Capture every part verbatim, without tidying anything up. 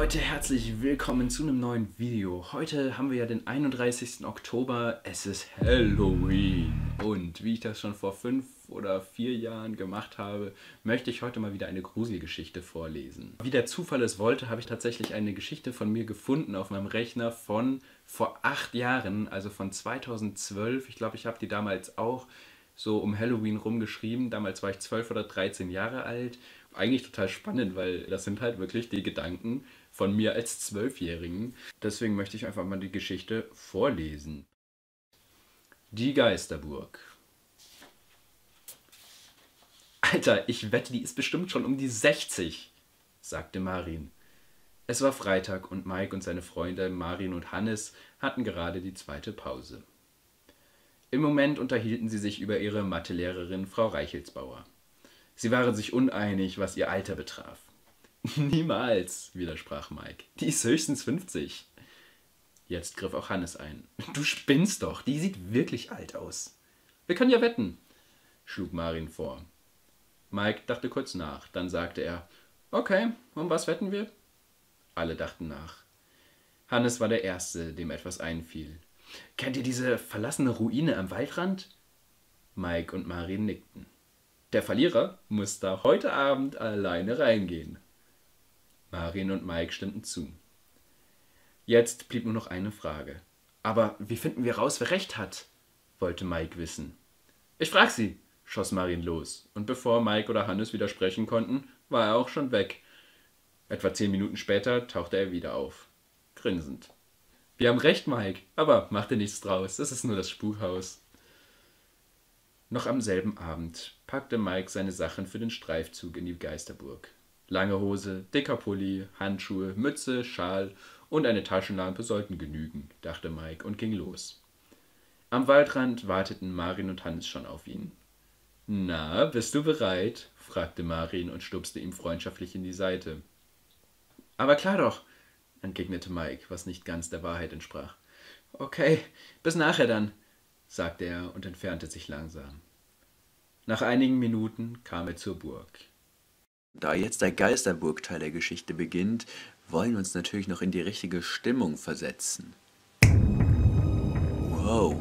Leute, herzlich willkommen zu einem neuen Video. Heute haben wir ja den einunddreißigsten Oktober, es ist Halloween. Und wie ich das schon vor fünf oder vier Jahren gemacht habe, möchte ich heute mal wieder eine Gruselgeschichte vorlesen. Wie der Zufall es wollte, habe ich tatsächlich eine Geschichte von mir gefunden auf meinem Rechner von vor acht Jahren, also von zweitausendzwölf. Ich glaube, ich habe die damals auch so um Halloween rumgeschrieben. Damals war ich zwölf oder dreizehn Jahre alt. Eigentlich total spannend, weil das sind halt wirklich die Gedanken von mir als Zwölfjährigen. Deswegen möchte ich einfach mal die Geschichte vorlesen. Die Geisterburg. Alter, ich wette, die ist bestimmt schon um die sechzig, sagte Marin. Es war Freitag und Mike und seine Freunde Marin und Hannes hatten gerade die zweite Pause. Im Moment unterhielten sie sich über ihre Mathelehrerin Frau Reichelsbauer. Sie waren sich uneinig, was ihr Alter betraf. Niemals, widersprach Mike. Die ist höchstens fünfzig. Jetzt griff auch Hannes ein. Du spinnst doch, die sieht wirklich alt aus. Wir können ja wetten, schlug Marin vor. Mike dachte kurz nach, dann sagte er, okay, um was wetten wir? Alle dachten nach. Hannes war der Erste, dem etwas einfiel. Kennt ihr diese verlassene Ruine am Waldrand? Mike und Marin nickten. Der Verlierer muss da heute Abend alleine reingehen. Marin und Mike stimmten zu. Jetzt blieb nur noch eine Frage. Aber wie finden wir raus, wer recht hat? Wollte Mike wissen. Ich frag sie, schoss Marin los. Und bevor Mike oder Hannes widersprechen konnten, war er auch schon weg. Etwa zehn Minuten später tauchte er wieder auf. Grinsend. Wir haben recht, Mike, aber mach dir nichts draus. Es ist nur das Spukhaus. Noch am selben Abend packte Mike seine Sachen für den Streifzug in die Geisterburg. Lange Hose, dicker Pulli, Handschuhe, Mütze, Schal und eine Taschenlampe sollten genügen, dachte Mike und ging los. Am Waldrand warteten Marin und Hannes schon auf ihn. »Na, bist du bereit?« fragte Marin und stupste ihm freundschaftlich in die Seite. »Aber klar doch«, entgegnete Mike, was nicht ganz der Wahrheit entsprach. »Okay, bis nachher dann«, sagte er und entfernte sich langsam. Nach einigen Minuten kam er zur Burg. Da jetzt der Geisterburg-Teil der Geschichte beginnt, wollen wir uns natürlich noch in die richtige Stimmung versetzen. Wow.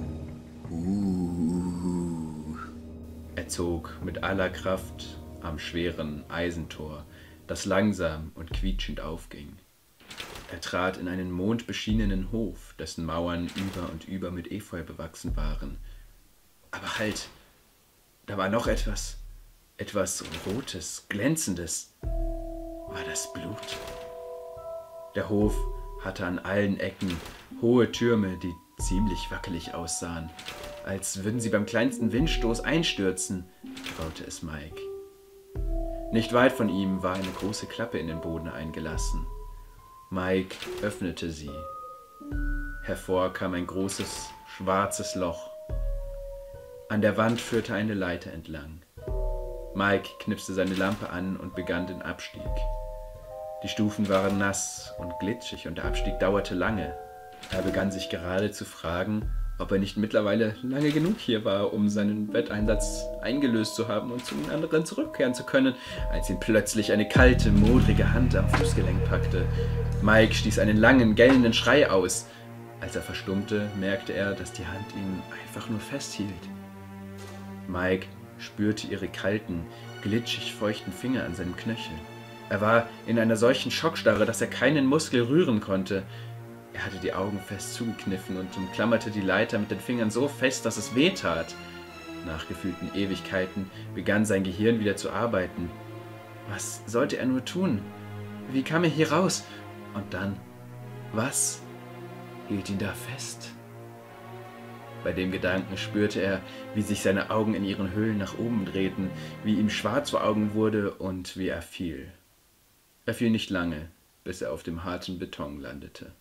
Uh. Er zog mit aller Kraft am schweren Eisentor, das langsam und quietschend aufging. Er trat in einen mondbeschienenen Hof, dessen Mauern über und über mit Efeu bewachsen waren. Aber halt, da war noch etwas. Etwas Rotes, Glänzendes. War das Blut? Der Hof hatte an allen Ecken hohe Türme, die ziemlich wackelig aussahen, als würden sie beim kleinsten Windstoß einstürzen, traute es Mike. Nicht weit von ihm war eine große Klappe in den Boden eingelassen. Mike öffnete sie. Hervor kam ein großes, schwarzes Loch. An der Wand führte eine Leiter entlang. Mike knipste seine Lampe an und begann den Abstieg. Die Stufen waren nass und glitschig und der Abstieg dauerte lange. Er begann sich gerade zu fragen, ob er nicht mittlerweile lange genug hier war, um seinen Wetteinsatz eingelöst zu haben und zu den anderen zurückkehren zu können, als ihn plötzlich eine kalte, modrige Hand am Fußgelenk packte. Mike stieß einen langen, gellenden Schrei aus. Als er verstummte, merkte er, dass die Hand ihn einfach nur festhielt. Mike spürte ihre kalten, glitschig feuchten Finger an seinem Knöchel. Er war in einer solchen Schockstarre, dass er keinen Muskel rühren konnte. Er hatte die Augen fest zugekniffen und umklammerte die Leiter mit den Fingern so fest, dass es weh tat. Nach gefühlten Ewigkeiten begann sein Gehirn wieder zu arbeiten. Was sollte er nur tun? Wie kam er hier raus? Und dann, was hielt ihn da fest? Bei dem Gedanken spürte er, wie sich seine Augen in ihren Höhlen nach oben drehten, wie ihm schwarz vor Augen wurde und wie er fiel. Er fiel nicht lange, bis er auf dem harten Beton landete.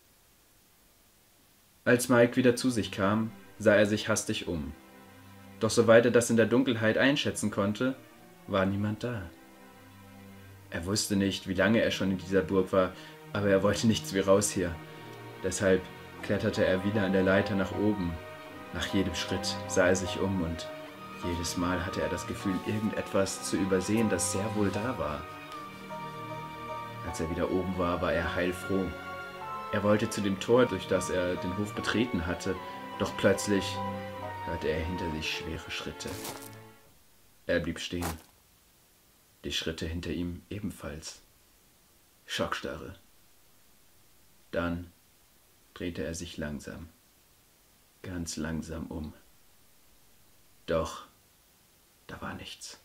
Als Mike wieder zu sich kam, sah er sich hastig um. Doch soweit er das in der Dunkelheit einschätzen konnte, war niemand da. Er wusste nicht, wie lange er schon in dieser Burg war, aber er wollte nichts wie raus hier. Deshalb kletterte er wieder an der Leiter nach oben. Nach jedem Schritt sah er sich um und jedes Mal hatte er das Gefühl, irgendetwas zu übersehen, das sehr wohl da war. Als er wieder oben war, war er heilfroh. Er wollte zu dem Tor, durch das er den Hof betreten hatte, doch plötzlich hörte er hinter sich schwere Schritte. Er blieb stehen. Die Schritte hinter ihm ebenfalls. Schockstarre. Dann drehte er sich langsam, ganz langsam um. Doch da war nichts.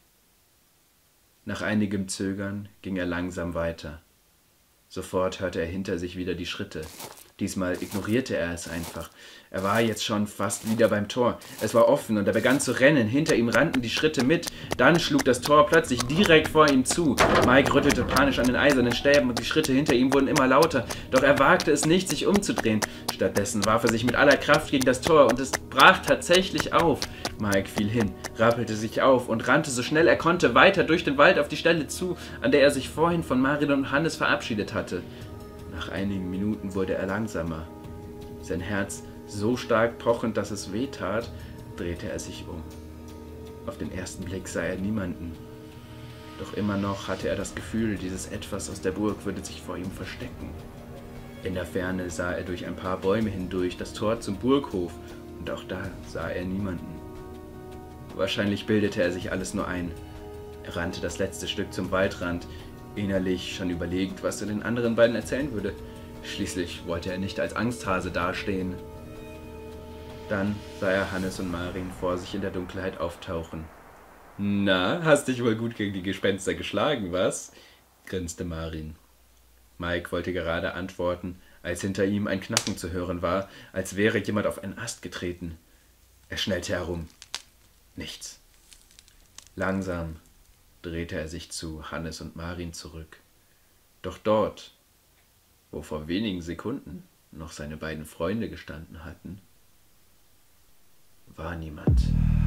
Nach einigem Zögern ging er langsam weiter. Sofort hörte er hinter sich wieder die Schritte. Diesmal ignorierte er es einfach. Er war jetzt schon fast wieder beim Tor. Es war offen und er begann zu rennen. Hinter ihm rannten die Schritte mit. Dann schlug das Tor plötzlich direkt vor ihm zu. Mike rüttelte panisch an den eisernen Stäben und die Schritte hinter ihm wurden immer lauter. Doch er wagte es nicht, sich umzudrehen. Stattdessen warf er sich mit aller Kraft gegen das Tor und es brach tatsächlich auf. Mike fiel hin, rappelte sich auf und rannte so schnell er konnte weiter durch den Wald auf die Stelle zu, an der er sich vorhin von Marin und Hannes verabschiedet hatte. Nach einigen Minuten wurde er langsamer. Sein Herz so stark pochend, dass es weh tat, drehte er sich um. Auf den ersten Blick sah er niemanden. Doch immer noch hatte er das Gefühl, dieses Etwas aus der Burg würde sich vor ihm verstecken. In der Ferne sah er durch ein paar Bäume hindurch das Tor zum Burghof und auch da sah er niemanden. Wahrscheinlich bildete er sich alles nur ein. Er rannte das letzte Stück zum Waldrand, innerlich schon überlegend, was er den anderen beiden erzählen würde. Schließlich wollte er nicht als Angsthase dastehen. Dann sah er Hannes und Marin vor sich in der Dunkelheit auftauchen. »Na, hast dich wohl gut gegen die Gespenster geschlagen, was?« grinste Marin. Mike wollte gerade antworten, als hinter ihm ein Knacken zu hören war, als wäre jemand auf einen Ast getreten. Er schnellte herum. Nichts. Langsam drehte er sich zu Hannes und Marin zurück. Doch dort, wo vor wenigen Sekunden noch seine beiden Freunde gestanden hatten, war niemand.